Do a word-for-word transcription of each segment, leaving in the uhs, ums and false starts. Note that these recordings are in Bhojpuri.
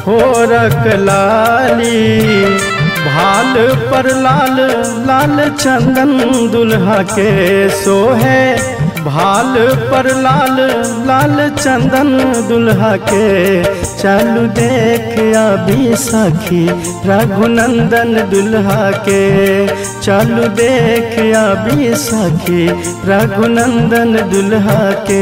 ठोरक लाली, भाल पर लाल लाल चंदन दुल्हा के सोहे, भाल पर लाल लाल चंदन दुल्हा के। चलू देख अभी सखी रघुनंदन दुल्हा के, चलू देख अभी सखी रघुनंदन दुल्हा के।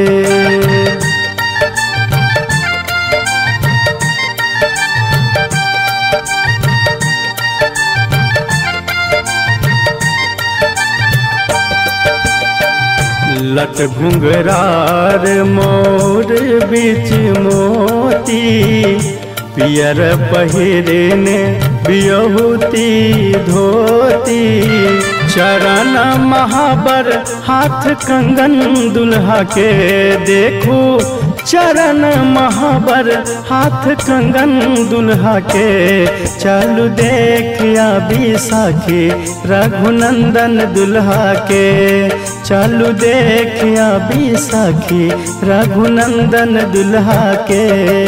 लट घुंघरार मोर बीच मोती, पियर पहिरने बियहुती धोती। चरण महाबर हाथ कंगन दुल्हा के, देखो चरण महाबर हाथ कंगन दुल्हा के। चलू देख अभी सखी रघुनंदन दुल्हा के, चलू देख अभी सखी रघुनंदन दुल्हा के।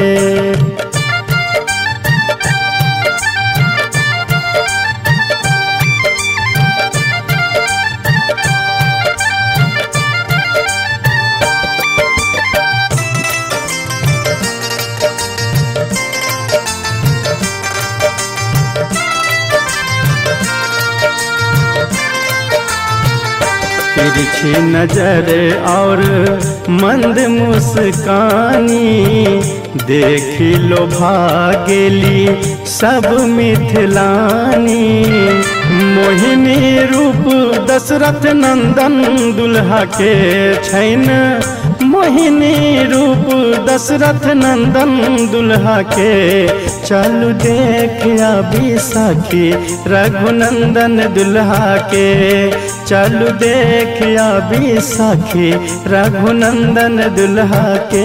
तिरछी नजर और मंद मुस्कानी, देखी लो भागेली सब मिथिलानी। मोहिनी रूप दशरथ नंदन दुल्हा के छैन, मोहिनी रूप दशरथ नंदन दुल्हा के। चलू देख अभी सखी रघुनंदन दुल्हा के, चलू देख अभी सखी रघुनंदन दुल्हा के।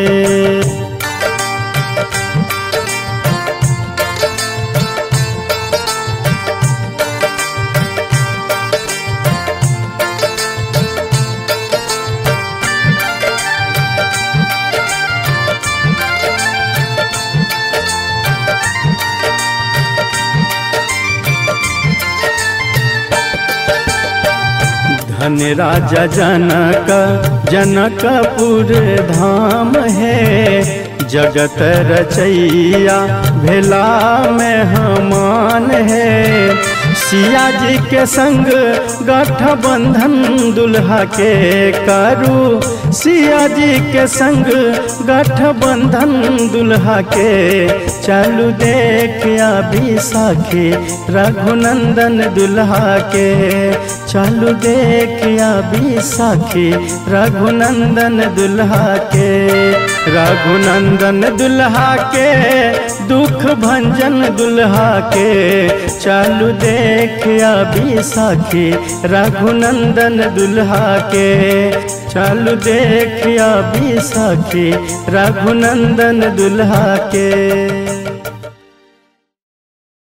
धन राजा जनक जनकपुर धाम है, जगत रचैया भेला में हमान है। सिया जी के संग गठबंधन दुल्हा के करू, सिया जी के संग गठबंधन दुल्हा के। चलू देख अभी सखी रघुनंदन दुल्हा के, चलू देख अभी सखी रघुनंदन दुल्हा के। रघुनंदन दुल्हा के दुख भंजन दुल्हा के, चलू देख अभी सखी रघुनंदन दुल्हा के। चलू देख अभी सखी रघुनंदन दुल्हा के।